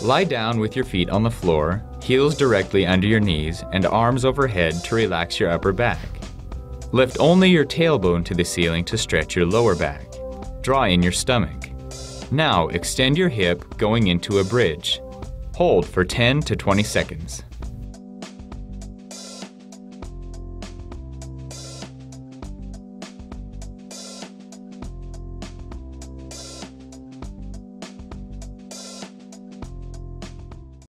Lie down with your feet on the floor, heels directly under your knees, and arms overhead to relax your upper back. Lift only your tailbone to the ceiling to stretch your lower back. Draw in your stomach. Now extend your hip going into a bridge. Hold for 10 to 20 seconds.